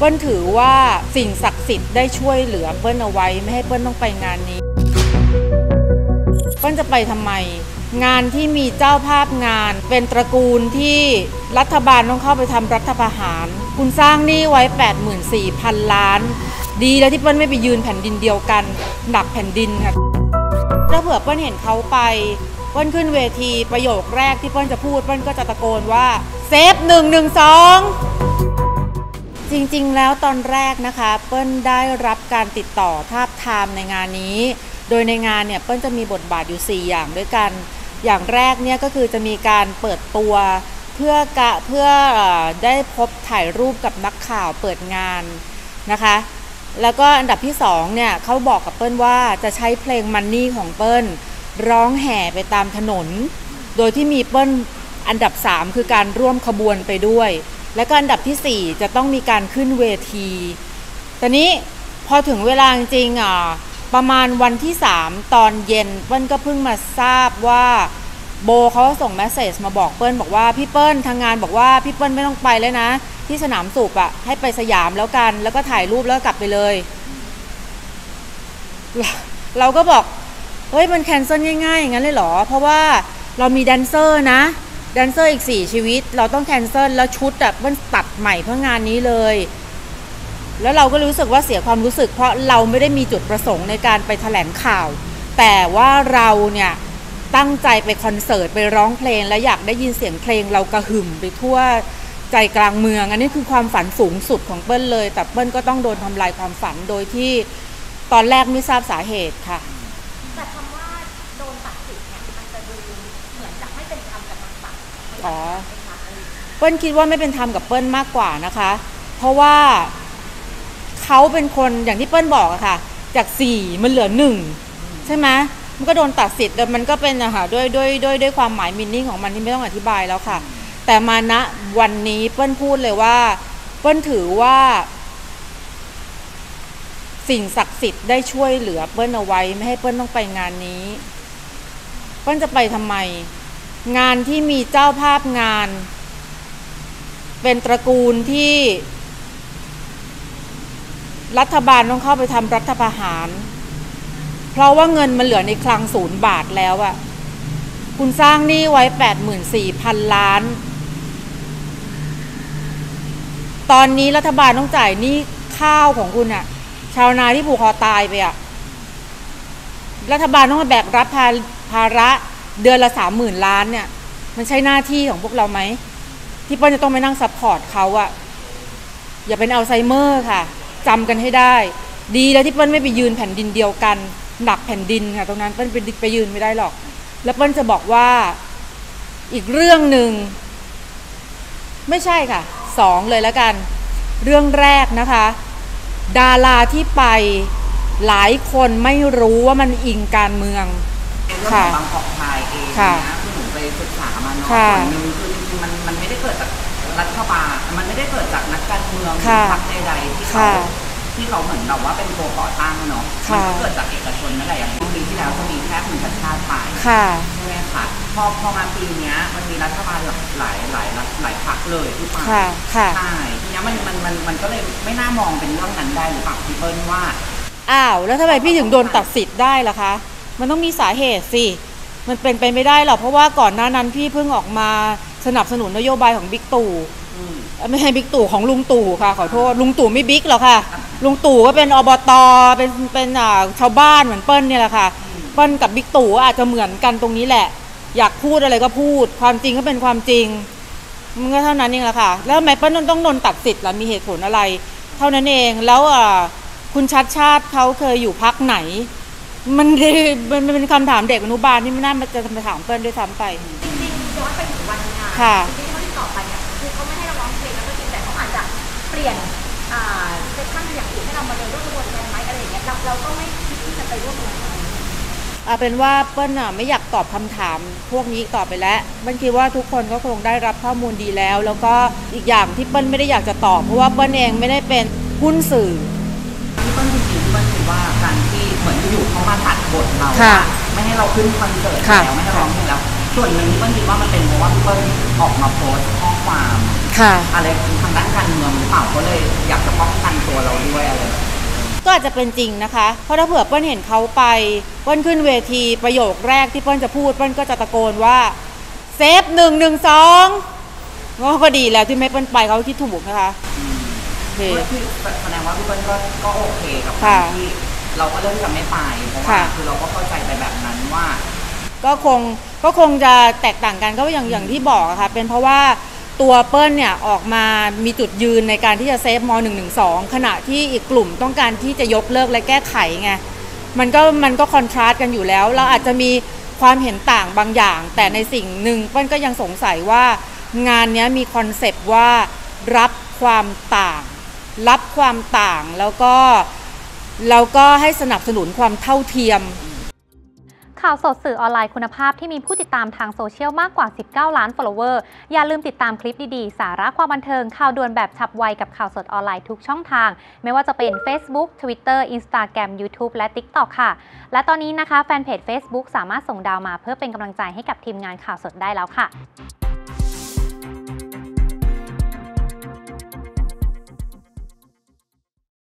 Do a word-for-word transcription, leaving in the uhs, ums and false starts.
ปิ้ลถือว่าสิ่งศักดิ์สิทธิ์ได้ช่วยเหลือเปิ้ลเอาไว้ไม่ให้เปิ้ลต้องไปงานนี้เปิ้ลจะไปทำไมงานที่มีเจ้าภาพงานเป็นตระกูลที่รัฐบาลต้องเข้าไปทำรัฐประหารคุณสร้างหนี้ไว้ แปดหมื่นสี่พัน ล้านดีแล้วที่เปิ้ลไม่ไปยืนแผ่นดินเดียวกันหนักแผ่นดินค่ะถ้าเผื่อเปิ้ลเห็นเขาไปเปิ้ลขึ้นเวทีประโยคแรกที่เปิ้ลจะพูดเปิ้ลก็จะตะโกนว่าเซฟหนึ่งหนึ่งสองจริงๆแล้วตอนแรกนะคะเปิ้ลได้รับการติดต่อทาบทามในงานนี้โดยในงานเนี่ยเปิ้ลจะมีบทบาทอยู่สี่อย่างด้วยกันอย่างแรกเนี่ยก็คือจะมีการเปิดตัวเพื่อกะเพื่อได้พบถ่ายรูปกับนักข่าวเปิดงานนะคะแล้วก็อันดับที่สองเนี่ยเขาบอกกับเปิ้ลว่าจะใช้เพลงมันนี่ของเปิ้ลร้องแห่ไปตามถนนโดยที่มีเปิ้ลอันดับสามคือการร่วมขบวนไปด้วยและก็อันดับที่สี่จะต้องมีการขึ้นเวทีตอนนี้พอถึงเวลาจริงๆอ่ะประมาณวันที่สามตอนเย็นเปิ้ลก็เพิ่งมาทราบว่าโบเขาส่งเมสเสจมาบอกเปิ้ลบอกว่าพี่เปิ้ลทางงานบอกว่าพี่เปิ้ลไม่ต้องไปเลยนะที่สนามสูบอ่ะให้ไปสยามแล้วกันแล้วก็ถ่ายรูปแล้วกลับไปเลยเราก็บอกเฮ้ยมันแคนเซิลง่ายๆอย่างนั้นเลยเหรอเพราะว่าเรามีแดนเซอร์นะแดนเซอร์อีกสี่ชีวิตเราต้องแคนเซิลแล้วชุดอ่ะมันตัดใหม่เพื่องานนี้เลยแล้วเราก็รู้สึกว่าเสียความรู้สึกเพราะเราไม่ได้มีจุดประสงค์ในการไปแถลงข่าวแต่ว่าเราเนี่ยตั้งใจไปคอนเสิร์ตไปร้องเพลงและอยากได้ยินเสียงเพลงเรากระหึ่มไปทั่วใจกลางเมืองอันนี้คือความฝันสูงสุดของเปิ้ลเลยแต่เปิ้ลก็ต้องโดนทำลายความฝันโดยที่ตอนแรกไม่ทราบสาเหตุค่ะแต่คำว่าโดนตัดสิทธิ์เนี่ยมันจะดูเหมือนจะไม่เป็นธรรมกับทางฝั่งอ๋อเปิ้ลคิดว่าไม่เป็นธรรมกับเปิ้ลมากกว่านะคะเพราะว่าเขาเป็นคนอย่างที่เปิ้ลบอกอะค่ะจากสี่มันเหลือหนึ่งใช่ไหมมันก็โดนตัดสิทธิ์แต่มันก็เป็นอะค่ะด้วยด้วยด้วยด้วยความหมายมินนิ่งของมันที่ไม่ต้องอธิบายแล้วค่ะแต่มาณวันนี้เปิ้ลพูดเลยว่าเปิ้ลถือว่าสิ่งศักดิ์สิทธิ์ได้ช่วยเหลือเปิ้ลเอาไว้ไม่ให้เปิ้ลต้องไปงานนี้เปิ้ลจะไปทำไมงานที่มีเจ้าภาพงานเป็นตระกูลที่รัฐบาลต้องเข้าไปทำรัฐประหารเพราะว่าเงินมันเหลือในคลังศูนย์บาทแล้วอะคุณสร้างหนี้ไว้ แปดหมื่นสี่พัน ล้านตอนนี้รัฐบาลต้องจ่ายหนี้ข้าวของคุณอะชาวนาที่ผูกคอตายไปอะรัฐบาลต้องมาแบกรับภาระเดือนละสามหมื่นล้านเนี่ยมันใช่หน้าที่ของพวกเราไหมที่เปิ้ลจะต้องไปนั่งซัพพอร์ตเขาอะอย่าเป็นอัลไซเมอร์ค่ะจำกันให้ได้ดีแล้วที่เปิ้ลไม่ไปยืนแผ่นดินเดียวกันหนักแผ่นดินค่ะตรงนั้นเปิ้ลไปไปยืนไม่ได้หรอกแล้วเปิ้ลจะบอกว่าอีกเรื่องหนึ่งไม่ใช่ค่ะสองเลยแล้วกันเรื่องแรกนะคะดาราที่ไปหลายคนไม่รู้ว่ามันอิงการเมืองค่ะบางกอกไทยเองนะที่หนูไปศึกษามาเนาะส่วนหนึ่งคือจริงๆมันมันไม่ได้เกิดจากรัฐบาลมันไม่ได้เกิดจากนักการเมืองหรือพรรคใดๆที่เขาที่เขาเหมือนแบบว่าเป็นตัวก่อตั้งเนาะมันก็เกิดจากเอกชนนั่นแหละอย่างปีที่แล้วก็มีแค่คุณชัชชาติไปใช่ไหมคะพอพอมาปีนี้มันมีรัฐบาลหลายหลายหลายพรรคเลยที่ไปใช่ทีนี้มันมันมันมันก็เลยไม่น่ามองเป็นเรื่องนั้นได้หรือเปล่าพี่เปิ้ลว่าอ้าวแล้วทำไมพี่ถึงโดนตัดสิทธิ์ได้ล่ะคะมันต้องมีสาเหตุสิมันเป็นไปไม่ได้หรอกเพราะว่าก่อนหน้านั้นพี่เพิ่งออกมาสนับสนุนนโยบายของบิ๊กตู่ไม่ใช่บิ๊กตู่ของลุงตู่ค่ะขอโทษลุงตู่ไม่บิ๊กหรอกค่ะลุงตู่ก็เป็นอบตเป็นเป็นชาวบ้านเหมือนเปิ้ลเนี่ยแหละค่ะเปิ้ลกับบิ๊กตู่อาจจะเหมือนกันตรงนี้แหละอยากพูดอะไรก็พูดความจริงก็เป็นความจริงมันก็เท่านั้นเองแหละค่ะแล้วทำไมเปิ้ลต้องโดนตัดสิทธิ์ล่ะมีเหตุผลอะไรเท่านั้นเองแล้วคุณชัดชาติเขาเคยอยู่พรรคไหนมันมันเป็นคำถามเด็กอนุบาลที่ไม่น่าจะมาถามเปิ้ลด้วยซ้ำไปจริงๆย้อนไปถึงวันงานจริงๆเขาที่ต่อไปเนี่ยคือเขาไม่ให้เราร้องเพลงแล้วก็จริงแต่เขาอาจจะเปลี่ยนเซสชั่นอย่างอื่นให้เรามาเดินร่วมกระบวนการไหมอะไรอย่างเงี้ยเราเราก็ไม่คิดที่จะไปร่วมงานเอาเป็นว่าเปิ้ลอ่ะไม่อยากตอบคำถามพวกนี้ต่อไปแล้วเปิ้ลคิดว่าทุกคนก็คงได้รับข้อมูลดีแล้วแล้วก็อีกอย่างที่เปิ้ลไม่ได้อยากจะตอบเพราะว่าเปิ้ลเองไม่ได้เป็นหุ้นสื่อที่เปิ้ลจริงๆที่เปิ้ลคิดว่าการที่เหมือนอยู่เขามาตัดบทเราไม่ให้เราขึ้นคอนเสิร์ตแล้วไม่ให้ร้องเพลงแล้วส่วนหนึ่งที่เปิ้ลคิดว่ามันเป็นเพราะว่าเปิ้ลออกมาโพสต์ข้อความอะไรทางด้านการเมืองหรือเปล่าเปล่าก็เลยอยากจะป้องกันตัวเราด้วยอะไรแบบนี้ก็อาจจะเป็นจริงนะคะเพราะถ้าเผื่อเปิ้ลเห็นเขาไปเปิ้ลขึ้นเวทีประโยคแรกที่เปิ้ลจะพูดเปิ้ลก็จะตะโกนว่าเซฟหนึ่งหนึ่งสองก็ดีแล้วที่ไม่เปิ้ลไปเขาคิดถูกนะคะโอเคแสดงว่าพี่เปิ้ลก็ก็โอเคกับการที่เราก็เริ่มจะไม่ไปเพราะว่าคือเราก็เข้าใจไปแบบนั้นว่าก็คงก็คงจะแตกต่างกันก็อย่างอย่างที่บอกอะค่ะเป็นเพราะว่าตัวเปิ้ลเนี่ยออกมามีจุดยืนในการที่จะเซฟมหนึ่งหนึ่งสองขณะที่อีกกลุ่มต้องการที่จะยกเลิกและแก้ไขไงมันก็มันก็คอนทราสต์กันอยู่แล้วเราอาจจะมีความเห็นต่างบางอย่างแต่ในสิ่งหนึ่งเปิ้ลก็ยังสงสัยว่างานนี้มีคอนเซปต์ว่ารับความต่างรับความต่างแล้วก็แล้วก็ให้สนับสนุนความเท่าเทียมข่าวสดสื่อออนไลน์คุณภาพที่มีผู้ติดตามทางโซเชียลมากกว่าสิบเก้าล้าน follower อย่าลืมติดตามคลิปดีๆสาระความบันเทิงข่าวด่วนแบบฉับไวกับข่าวสดออนไลน์ทุกช่องทางไม่ว่าจะเป็น Facebook Twitter Instagram YouTube และ TikTok ค่ะและตอนนี้นะคะแฟนเพจ Facebook สามารถส่งดาวมาเพื่อเป็นกำลังใจให้กับทีมงานข่าวสดได้แล้วค่ะ